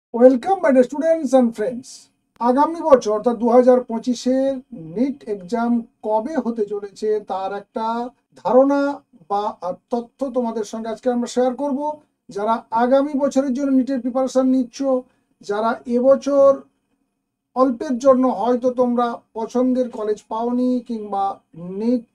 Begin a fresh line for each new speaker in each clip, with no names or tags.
Welcome my dear students and friends. আগামী বছর অর্থাৎ 2025-এর নিট এক্সাম কবে হতে চলেছে তার একটা ধারণা বা তথ্য তোমাদের সঙ্গে আজকে আমরা শেয়ার করব। যারা আগামী বছরের জন্য নিটের প্রিপারেশন নিচ্ছ, যারা এবছর অল্পের জন্য হয়তো তোমরা পছন্দের কলেজ পাওনি, কিংবা নিট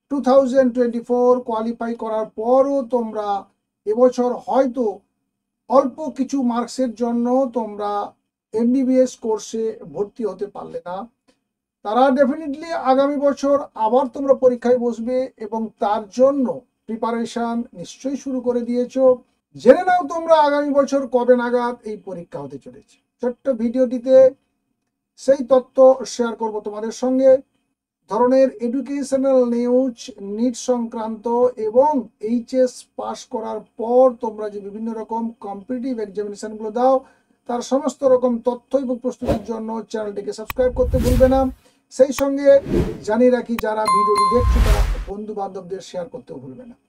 2024 কোয়ালিফাই করার পরও তোমরা এবছর হয়তো অল্প কিছু মার্কসের জন্য তোমরা এমবিবিএস কোর্সে ভর্তি হতে পারলে না, তারা ডেফিনেটলি আগামী বছর আবার তোমরা পরীক্ষায় বসবে এবং তার জন্য প্রিপারেশন নিশ্চয়ই শুরু করে দিয়েছো। জেনে নাও তোমরা আগামী বছর কবে নাগাদ এই পরীক্ষা হতে চলেছে। ছোট্ট ভিডিওটিতে সেই তথ্য শেয়ার করব তোমাদের সঙ্গে। ধরনের এডুকেশনাল নিউজ, নিট সংক্রান্ত এবং এইচএস পাস করার পর তোমরা যে বিভিন্ন রকম কম্পিটিটিভ এক্সামিনেশনগুলো দাও তার সমস্ত রকম তথ্য এবং প্রস্তুতির জন্য চ্যানেলটিকে সাবস্ক্রাইব করতে ভুলবে না। সেই সঙ্গে জানিয়ে রাখি, যারা ভিডিওটি দেখছো তারা বন্ধু বান্ধবদের শেয়ার করতেও ভুলবে না।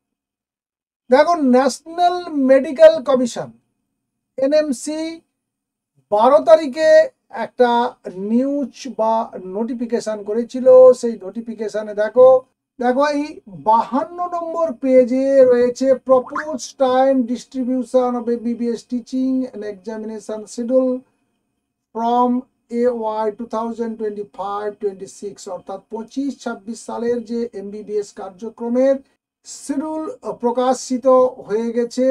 দেখো, ন্যাশনাল মেডিকেল কমিশন এনএমসি 12 তারিখে একটা নিউজ বা নোটিফিকেশন করেছিল। সেই নোটিফিকেশনে দেখো এই 52 নম্বর পেজে রয়েছে propose time distribution of MBBS teaching and examination schedule from AY 2025-26, অর্থাৎ 25-26 সালের যে এমবিবিএস কার্যক্রমের শিডিউল প্রকাশিত হয়ে গেছে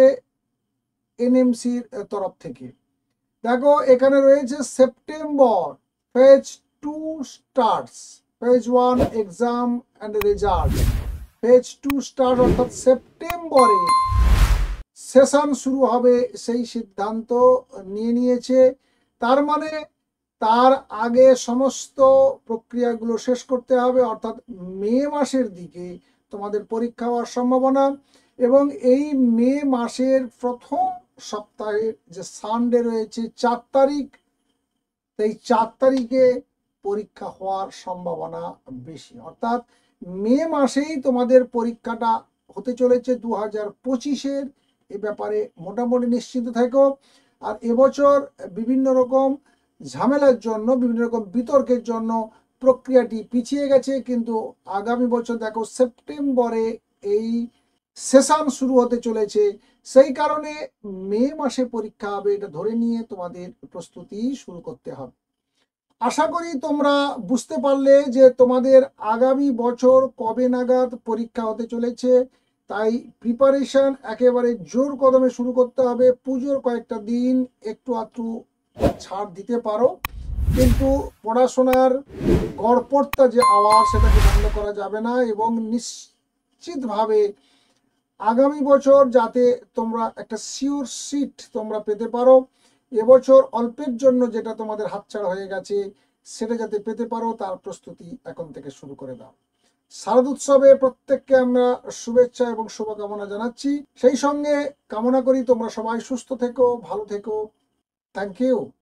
এনএমসির তরফ থেকে। দেখো, এখানে রয়েছে September phase 2 starts, phase 1 exam and result. Phase 2 start অর্থাৎ সেপ্টেম্বরে সেশন শুরু হবে, সেই সিদ্ধান্ত নিয়ে নিয়েছে। তার মানে তার আগে সমস্ত প্রক্রিয়াগুলো শেষ করতে হবে, অর্থাৎ মে মাসের দিকে তোমাদের পরীক্ষা হওয়ার সম্ভাবনা। এবং এই মে মাসের প্রথম সপ্তাহের যে সানডে রয়েছে 4 তারিখ, এই 4 তারিখে পরীক্ষা হওয়ার সম্ভাবনা বেশি। অর্থাৎ মে মাসেই তোমাদের পরীক্ষাটা হতে চলেছে 2025-এর। এ ব্যাপারে মোটামুটি নিশ্চিত থেকো। আর এবছর বিভিন্ন রকম ঝামেলার জন্য, বিভিন্ন রকম বিতর্কের জন্য প্রক্রিয়াটি পিছিয়ে গেছে, কিন্তু আগামী বছর দেখো সেপ্টেম্বরে এই সেশন শুরু হতে চলেছে। সেই কারণে মে মাসে পরীক্ষা হবে, এটা ধরে নিয়ে তোমাদের প্রস্তুতি শুরু করতে হবে। আশা করি তোমরা বুঝতে পারলে যে তোমাদের আগামী বছর কবে নাগাদ পরীক্ষা হতে চলেছে। তাই প্রিপারেশন একেবারে জোর কদমে শুরু করতে হবে। পুজোর কয়েকটা দিন একটু আধটু ছাড় দিতে পারো, কিন্তু পড়াশোনার গড়পড়তা যে আওয়াজ সেটাকে বন্ধ করা যাবে না। এবং নিশ্চিতভাবে আগামী বছর যাতে তোমরা একটা সিওর সিট তোমরা পেতে পারো, এবছর অল্পের জন্য যেটা তোমাদের হাতছাড়া হয়ে গেছে সেটা যাতে পেতে পারো, তার প্রস্তুতি এখন থেকে শুরু করে দাও। শারদ উৎসবে প্রত্যেককে আমরা শুভেচ্ছা এবং শুভকামনা জানাচ্ছি। সেই সঙ্গে কামনা করি তোমরা সবাই সুস্থ থেকো, ভালো থেকো। Thank you.